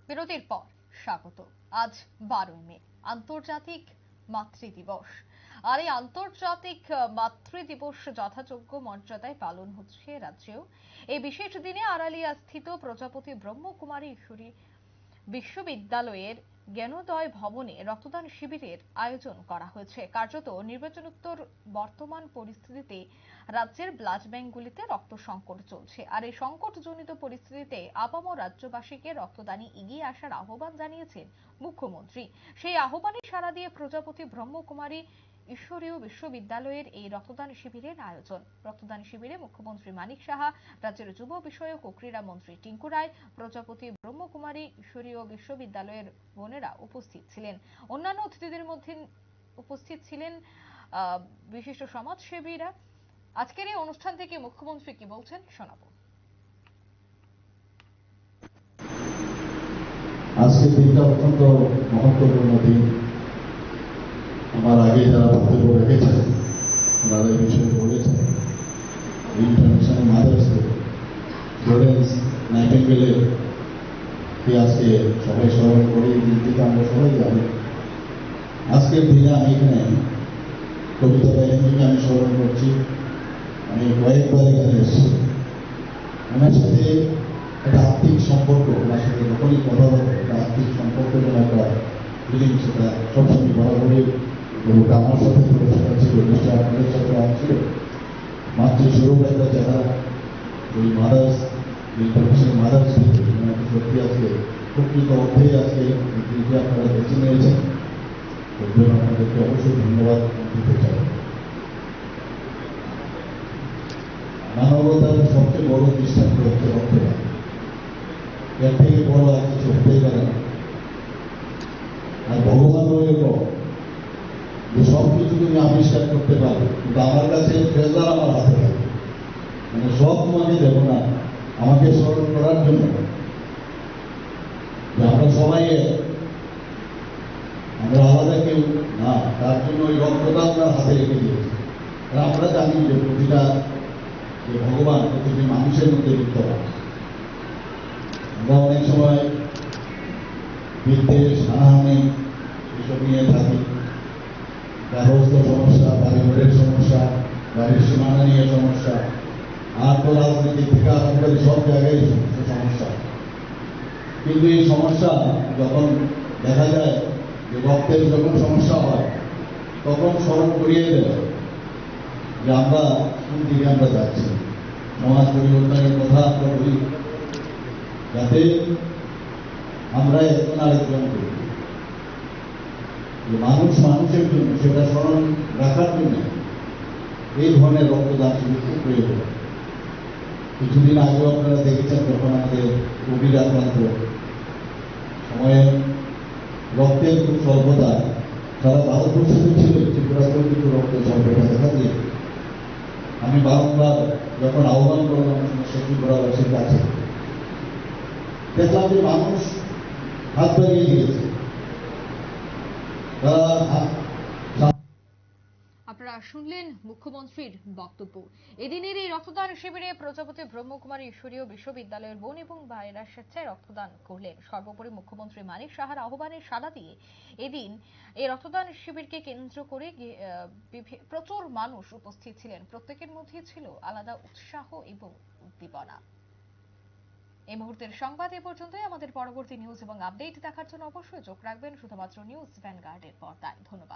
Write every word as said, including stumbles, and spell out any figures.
বিরতির পর স্বাগত। আজ বারোই মে, আন্তর্জাতিক মাতৃদিবস। আর এই আন্তর্জাতিক মাতৃদিবস যথাযোগ্য মর্যাদায় পালন হচ্ছে রাজ্যেও। এই বিশেষ দিনে আড়ালিয়া স্থিত প্রজাপতি ব্রহ্মকুমারী ঈশ্বরী বিশ্ববিদ্যালয়ের জ্ঞানোদয় ভবনে রক্তদান শিবিরের আয়োজন করা হয়েছে। কার্যত নির্বাচনোত্তর বর্তমান পরিস্থিতিতে রাজ্যের ব্লাড ব্যাংকগুলিতে রক্ত সংকট চলছে। আর এই সংকটজনিত পরিস্থিতিতে আপামর রাজ্যবাসীকে রক্তদানে এগিয়ে আসার আহ্বান জানিয়েছেন মুখ্যমন্ত্রী। সেই আহ্বানে সাড়া দিয়ে প্রজাপতি ব্রহ্মকুমারী ঈশ্বরীয় বিশ্ববিদ্যালয়ের এই রক্তদান শিবিরের আয়োজন। রক্তদান শিবিরে মুখ্যমন্ত্রী মানিক সাহা, রাজ্যের যুব বিষয়ক ও ক্রীড়া মন্ত্রী টিঙ্কু রায়, প্রজাপতি ব্রহ্মকুমারী ঈশ্বরীয় বিশ্ববিদ্যালয়ের বোনেরা উপস্থিত ছিলেন। অন্যান্য অতিথিদের মধ্যে উপস্থিত ছিলেন বিশিষ্ট সমাজসেবীরা। আজকের এই অনুষ্ঠান থেকে মুখ্যমন্ত্রী কি বলছেন শোনাবো। আজকের দিনটা অত্যন্ত মহত্বপূর্ণ দিন। আমার আগে যারা বক্তব্য রেখেছেন তারা এই বিষয়ে বলেছেন। ইন্টারন্যাশনাল মাদার্স ডে, ফ্লোরেন্স নাইটিঙ্গেলের কে আজকে সবাই স্মরণ করে, এই দিনটিতে আমরা সবাই জানি। আজকের দিনে আমি এখানে কবিতা ব্যানার্জিকে আমি স্মরণ করছি। আমি কয়েকবার এখানে এসেছি। ওনার সাথে একটা আর্থিক সম্পর্ক, ওনার সাথে যখনই কথা বলবো একটা আর্থিক সম্পর্ক যেন একটা ফিলিং, সেটা সবসময় বরাবরই গরুটা আমার সাথে সেটা ছিল, নিশ্চয় আপনাদের সাথে ছিল। মাতৃস্বরূপ একটা চেহারা, ওই মাদার্স ইন্টারন্যাশনাল মাদার্স ডে সত্যি আজকে প্রকৃত অর্থেই আজকে দিনটি আপনারা বেছে নিয়েছেন। এর জন্য আপনাদেরকে অবশ্যই ধন্যবাদ দিতে চাই। মানবতার সবচেয়ে বড় দৃষ্টান্ত হচ্ছে রক্তদান। এর থেকে বড় আর কিছু হতেই পারে না। আর ভগবান এরকম যে সব কিছু তুমি আবিষ্কার করতে পারো, কিন্তু আমার কাছে ট্রেজার আমার হাতে থাকে। মানে সব তোমাকে দেব না, আমাকে স্মরণ করার জন্য যে আমরা সবাই আমরা আলাদা কেউ না, তার জন্য ওই রক্তটা আমরা হাতে রেখে দিয়েছি। আমরা জানি যে প্রতিটা যে ভগবান প্রতিটি মানুষের মধ্যে বিদ্যমান। আমরা অনেক সময় বিদ্বেষ, হানাহানি এসব নিয়ে থাকি। গার্হস্থ্য সমস্যা, পারিবারিক সমস্যা, বাড়ির সীমানা নিয়ে সমস্যা, আর তো রাজনীতি থেকে আরম্ভ করে সব জায়গায় সমস্যা। কিন্তু এই সমস্যা যখন দেখা যায় যে রক্তের যখন সমস্যা হয়, তখন স্মরণ করিয়ে দেয় যে আমরা কোন দিকে আমরা যাচ্ছি। সমাজ পরিবর্তনের কথা আমরা বলি, যাতে আমরা একজন আরেকজন করি, মানুষ মানুষের জন্য সেটা স্মরণ রাখার জন্য এই ধরনের রক্তদান শিবির খুব প্রয়োজন। কিছুদিন আগেও আপনারা দেখেছেন যখন আমাদের কোভিড আক্রান্ত সময়ে রক্তের খুব স্বল্পতা সারা ভারতবর্ষে ছিল, ত্রিপুরাতেও কিন্তু রক্তের স্বল্পতা দেখা দিয়ে আমি বারংবার যখন আহ্বান করলাম ত্রিপুরাবাসীর কাছে, দেখলাম যে মানুষ হাত বাড়িয়ে দিয়েছে। আপনারা শুনলেন মুখ্যমন্ত্রীর বক্তব্য। এদিনের এই রক্তদান শিবিরে প্রজাপতি ব্রহ্মকুমারী ঈশ্বরীয় বিশ্ববিদ্যালয়ের বোন এবং ভাইয়েরা স্বেচ্ছায় রক্তদান করলেন। সর্বোপরি মুখ্যমন্ত্রী মানিক সাহার আহ্বানে সাড়া দিয়ে এদিন এই রক্তদান শিবিরকে কেন্দ্র করে প্রচুর মানুষ উপস্থিত ছিলেন। প্রত্যেকের মধ্যে ছিল আলাদা উৎসাহ এবং উদ্দীপনা। এই মুহূর্তের সংবাদ এ পর্যন্তই। আমাদের পরবর্তী নিউজ এবং আপডেট দেখার জন্য অবশ্যই চোখ রাখবেন শুধুমাত্র নিউজ ভ্যানগার্ডের পর্দায়। ধন্যবাদ।